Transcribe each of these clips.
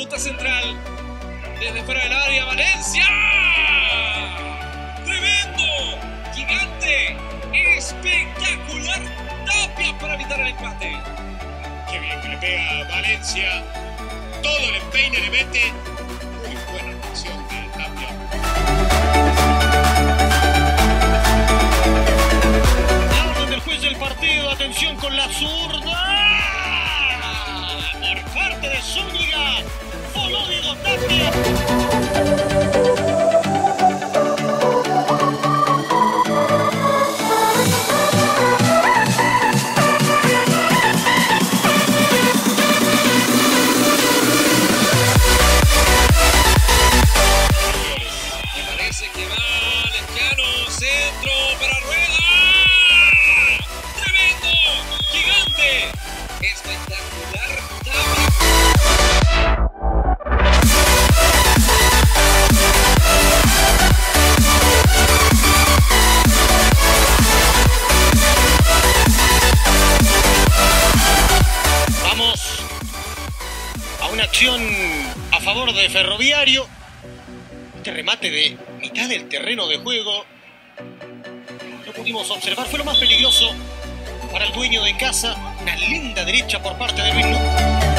punta central. Desde fuera del área, Valencia. ¡Tremendo! ¡Gigante! ¡Espectacular! Tapia para evitar el empate. Qué bien que le pega a Valencia. Todo el empeine le mete. Muy buena acción de Tapia. La orden del juez del partido. Atención con la zurda. Por parte de Zúñiga. Voló Diego Tapia. Que va Lescano, centro para Rueda. ¡Tremendo! ¡Gigante! ¡Espectacular! Vamos a una acción a favor de Ferroviario. Este remate de mitad del terreno de juego lo pudimos observar, fue lo más peligroso para el dueño de casa. Una linda derecha por parte de Luis Núñez.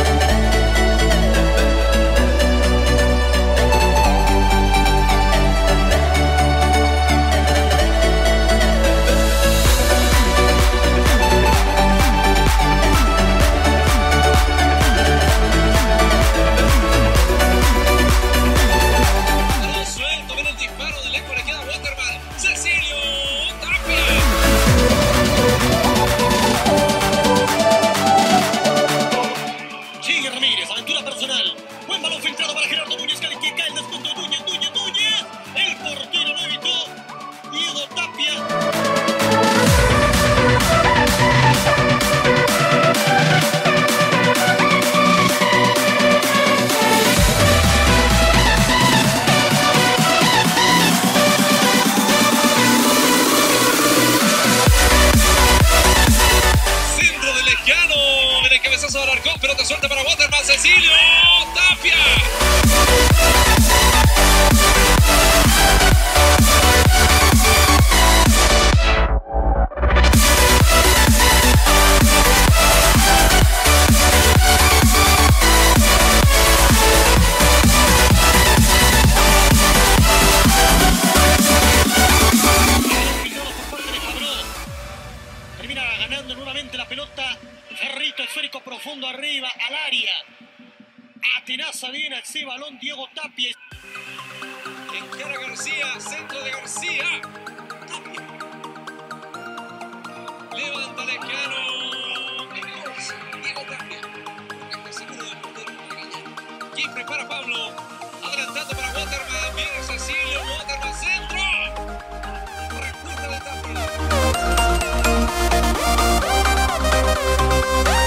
Pelota suelta para Waterman, Cecilio Tapia. Termina ganando nuevamente la pelota. Cerrito esférico profundo arriba al área. Atenaza bien a ese balón Diego Tapia. Encara García, centro de García. Tapia. Levanta Lescano. Diego Tapia. Está seguro del portero. ¿Quién prepara a Pablo? Adelantando para Waterman. Viene Cecilio. Waterman, centro. Respuesta de Tapia.